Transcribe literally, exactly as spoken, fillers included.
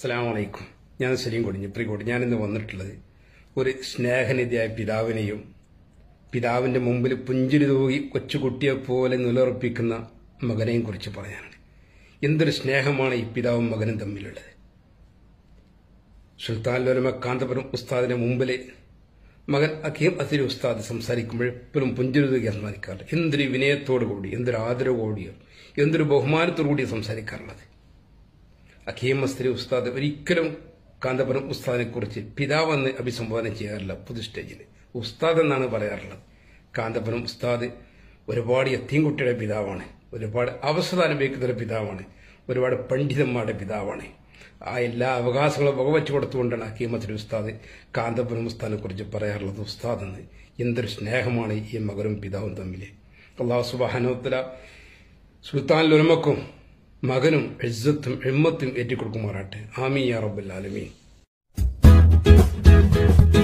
അസ്സലാമു അലൈക്കും. ഞാൻ സലീം കൊടിഞ്ഞ് പ്രിക്കോട്ട്. ഞാനിന്ന് വന്നിട്ടുള്ളത് ഒരു സ്നേഹനിധിയായ പിതാവിനെയും പിതാവിൻ്റെ മുമ്പിൽ പുഞ്ചിരി തൂകി കൊച്ചുകുട്ടിയെപ്പോലെ നിലയുറപ്പിക്കുന്ന മകനെയും കുറിച്ച് പറയാനാണ്. എന്തൊരു സ്നേഹമാണ് ഈ പിതാവും മകനും തമ്മിലുള്ളത്. സുൽത്താൻ ഉലമ കാന്തപുരം ഉസ്താദിന്റെ മുമ്പിൽ മകൻ അഖീം അസിരി ഉസ്താദ് സംസാരിക്കുമ്പോൾ എപ്പോഴും പുഞ്ചിരി തൂകി സംസാരിക്കാറുണ്ട്. എന്തൊരു വിനയത്തോടു കൂടി, എന്തൊരു ആദരവോടിയോ, എന്തൊരു ബഹുമാനത്തോടു കൂടി സംസാരിക്കാറുള്ളത്. അഖീം അസിരി ഉസ്താദ് ഒരിക്കലും കാന്തപുരം ഉസ്താദിനെ കുറിച്ച് പിതാവെന്ന് അഭിസംബോധന ചെയ്യാറില്ല. പൊതു സ്റ്റേജിൽ ഉസ്താദ് എന്നാണ് പറയാറുള്ളത്. കാന്തപുരം ഉസ്താദ് ഒരുപാട് യത്തീംകുട്ടിയുടെ പിതാവാണ്, ഒരുപാട് അവസരം അനുഭവിക്കുന്ന ഒരു പിതാവാണ്, ഒരുപാട് പണ്ഡിതന്മാരുടെ പിതാവാണ്. ആ എല്ലാ അവകാശങ്ങളും വകവച്ചു കൊടുത്തുകൊണ്ടാണ് അഖീം അസിരി ഉസ്താദ് കാന്തപുരം ഉസ്താദിനെ കുറിച്ച് പറയാറുള്ളത് ഉസ്താദ് എന്ന്. എന്തൊരു സ്നേഹമാണ് ഈ മകനും പിതാവും തമ്മിൽ. അല്ലാഹു സുബ്ഹാനഹു വ തആല സുൽത്താൻ ഉലമക്കും മകനും ഇസ്സത്തും ഹിമ്മത്തും ഏറ്റിക്കൊടുക്കുമാറാട്ടെ. ആമീൻ യാ റബ്ബൽ ആലമീൻ.